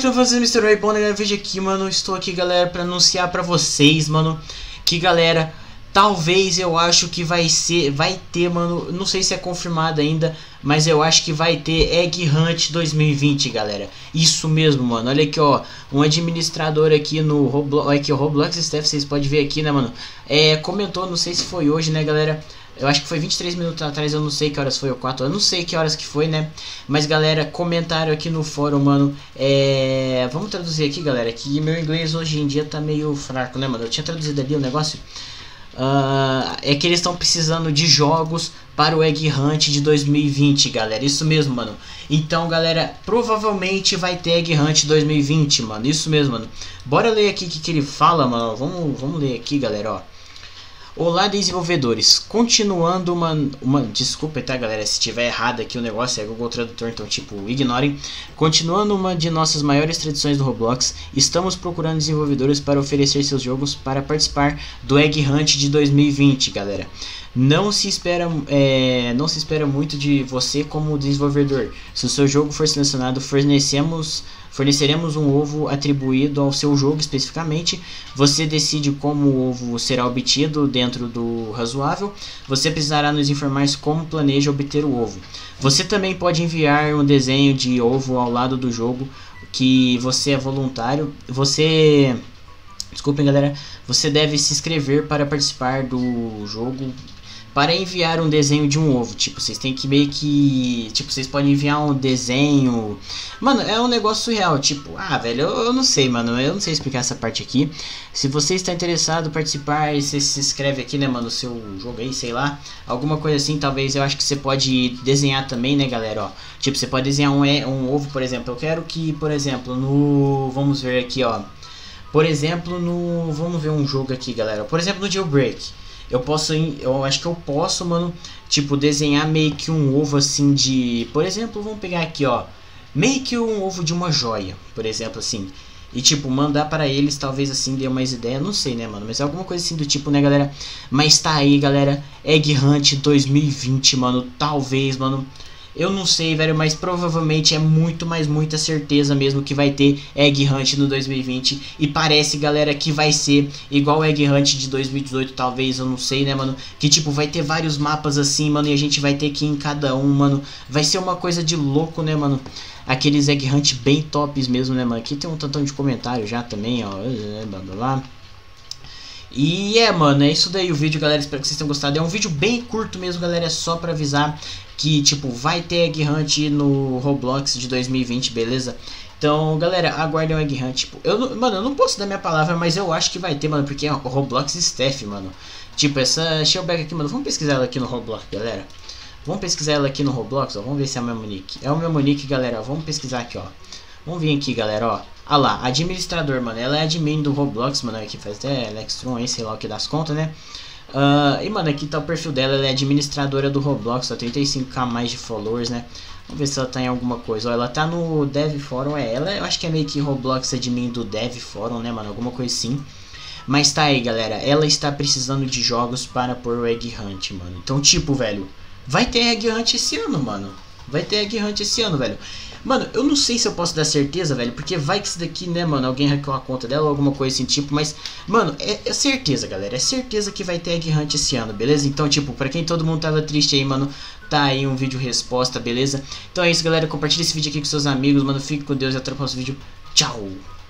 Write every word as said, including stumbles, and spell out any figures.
então fazendo mister Ray, bom, galera, vídeo aqui, mano, estou aqui, galera, pra anunciar pra vocês, mano, que, galera, talvez eu acho que vai ser, vai ter, mano, não sei se é confirmado ainda, mas eu acho que vai ter Egg Hunt dois mil e vinte, galera, isso mesmo, mano, olha aqui, ó, um administrador aqui no Roblox, aqui, o Roblox Staff, vocês podem ver aqui, né, mano, é, comentou, não sei se foi hoje, né, galera. Eu acho que foi vinte e três minutos atrás, eu não sei que horas foi, ou quatro, eu não sei que horas que foi, né? Mas, galera, comentário aqui no fórum, mano, é... Vamos traduzir aqui, galera, que meu inglês hoje em dia tá meio fraco, né, mano? Eu tinha traduzido ali o negócio. Uh, é que eles estão precisando de jogos para o Egg Hunt de dois mil e vinte, galera, isso mesmo, mano. Então, galera, provavelmente vai ter Egg Hunt dois mil e vinte, mano, isso mesmo, mano. Bora ler aqui o que, que ele fala, mano, vamos, vamos ler aqui, galera, ó. Olá, desenvolvedores, continuando uma, uma... Desculpa, tá, galera, se tiver errado aqui o negócio, é Google Tradutor, então, tipo, ignorem. Continuando uma de nossas maiores tradições do Roblox, estamos procurando desenvolvedores para oferecer seus jogos para participar do Egg Hunt de dois mil e vinte, galera. Não se espera, é, não se espera muito de você como desenvolvedor. Se o seu jogo for selecionado, fornecemos... Forneceremos um ovo atribuído ao seu jogo especificamente. Você decide como o ovo será obtido dentro do razoável. Você precisará nos informar como planeja obter o ovo. Você também pode enviar um desenho de ovo ao lado do jogo que você é voluntário. Você... Desculpem, galera. Você deve se inscrever para participar do jogo. Para enviar um desenho de um ovo, tipo, vocês têm que meio que... Tipo, vocês podem enviar um desenho... Mano, é um negócio surreal, tipo... Ah, velho, eu, eu não sei, mano, eu não sei explicar essa parte aqui. Se você está interessado em participar, você se inscreve aqui, né, mano, no seu jogo aí, sei lá. Alguma coisa assim, talvez, eu acho que você pode desenhar também, né, galera, ó. Tipo, você pode desenhar um, um ovo, por exemplo. Eu quero que, por exemplo, no... Vamos ver aqui, ó. Por exemplo, no... Vamos ver um jogo aqui, galera. Por exemplo, no Jailbreak. Eu posso, eu acho que eu posso, mano, tipo, desenhar meio que um ovo assim de... Por exemplo, vamos pegar aqui, ó. Meio que um ovo de uma joia, por exemplo, assim. E, tipo, mandar para eles, talvez, assim, dê mais ideia. Não sei, né, mano, mas é alguma coisa assim do tipo, né, galera. Mas tá aí, galera. Egg Hunt dois mil e vinte, mano. Talvez, mano. Eu não sei, velho, mas provavelmente é muito, mas muita certeza mesmo que vai ter Egg Hunt no dois mil e vinte. E parece, galera, que vai ser igual Egg Hunt de dois mil e dezoito, talvez, eu não sei, né, mano. Que, tipo, vai ter vários mapas assim, mano, e a gente vai ter que ir em cada um, mano. Vai ser uma coisa de louco, né, mano. Aqueles Egg Hunt bem tops mesmo, né, mano. Aqui tem um tantão de comentário já também, ó. Blá, blá, blá. E é, mano, é isso daí o vídeo, galera, espero que vocês tenham gostado. É um vídeo bem curto mesmo, galera, é só pra avisar que, tipo, vai ter Egg Hunt no Roblox de dois mil e vinte, beleza? Então, galera, aguardem o Egg Hunt, tipo, eu não, mano, eu não posso dar minha palavra, mas eu acho que vai ter, mano, porque é o Roblox Staff, mano. Tipo, essa Shellback aqui, mano, vamos pesquisar ela aqui no Roblox, galera. Vamos pesquisar ela aqui no Roblox, ó, vamos ver se é o mesmo nick. É o mesmo nick, galera, vamos pesquisar aqui, ó. Vamos vir aqui, galera, ó. Ah lá, administrador, mano. Ela é admin do Roblox, mano. Aqui faz até Electron aí, sei lá o que das contas, né? Uh, e, mano, aqui tá o perfil dela. Ela é administradora do Roblox, ó. trinta e cinco k mais de followers, né? Vamos ver se ela tá em alguma coisa. Ó, ela tá no Dev Forum, é ela. Eu acho que é meio que Roblox admin do Dev Forum, né, mano? Alguma coisa assim. Mas tá aí, galera. Ela está precisando de jogos para pôr o Egg Hunt, mano. Então, tipo, velho, vai ter Egg Hunt esse ano, mano. Vai ter Egg Hunt esse ano, velho. Mano, eu não sei se eu posso dar certeza, velho, porque vai que isso daqui, né, mano, alguém hackeou a conta dela ou alguma coisa assim, tipo, mas, mano, é, é certeza, galera, é certeza que vai ter Egg Hunt esse ano, beleza? Então, tipo, pra quem todo mundo tava triste aí, mano, tá aí um vídeo resposta, beleza? Então é isso, galera, compartilha esse vídeo aqui com seus amigos, mano, fique com Deus e até o próximo vídeo, tchau!